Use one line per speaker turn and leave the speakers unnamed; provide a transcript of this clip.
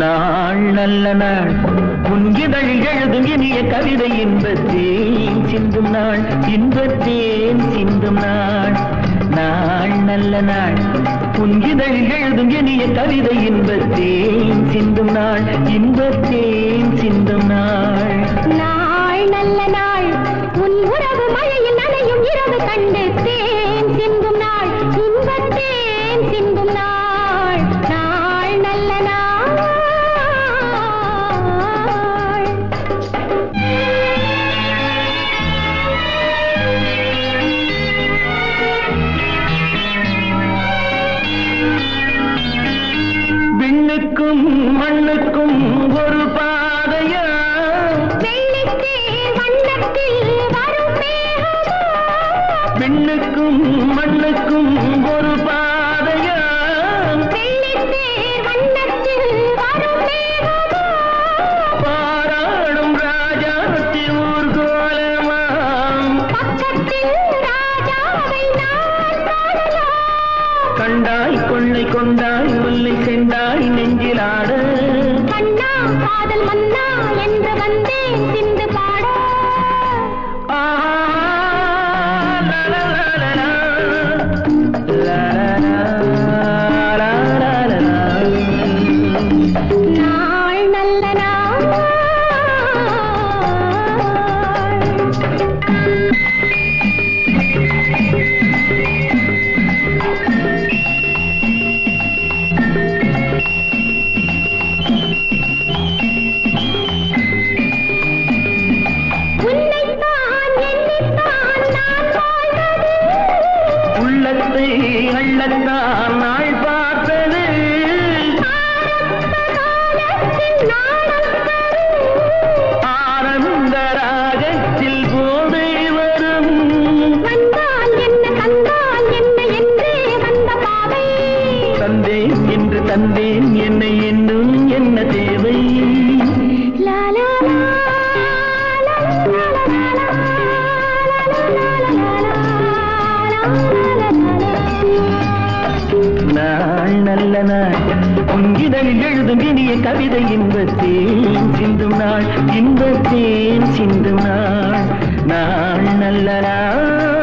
நாள் நல்ல நாள் உன் இதழில் எழுதும் இனிய கவிதை இன்பத்தேன் சிந்தும் நாள் இன்பத்தேன் சிந்தும் நாள் நாள் நல்ல நாள் உன் இதழில் எழுதும் இனிய கவிதை இன்பத்தேன் சிந்தும் நாள் இன்பத்தேன் சிந்தும் நாள்
நாள் நல்ல நாள் உன் உறவு மழையில் நனையும் இரவு கண்டு தேன் சிந்தும் நாள் இன்பத்தேன் சிந்தும் நாள் நாள் நல்ல நாள்
விண்ணுக்கும் மண்ணுக்கும் ஒரு பாதையா விண்ணுக்கும் மண்ணுக்கும் ஒரு பாதையா பாராடும் ராஜாத்தி ஊர்கோலமாம் கண்டாய் கொள்ளை கொண்டாய் முல்லை செண்டாய் நெஞ்சிலாட
கண்ணா காதல் மன்னா என்று வந்தேன் சிந்து பாட நாள் நல்ல நாள்
உள்ளத்தை அள்ளத்தான் நாள் பார்த்தது ஆனந்த ராகத்தில் போதை வரும்
வந்தால் என்ன தந்தால் என்ன என்றே வந்த பாவை
தந்தேன் என்று தந்தேன் என்னை இன்னும் என்ன தேவை
லாலா
நாள் நல்ல நாள் உன் இதழில் எழுதும் இனிய கவிதை இன்பத்தேன் சிந்தும் நாள் இன்பத்தேன் சிந்தும் நாள் நாள் நல்ல நாள்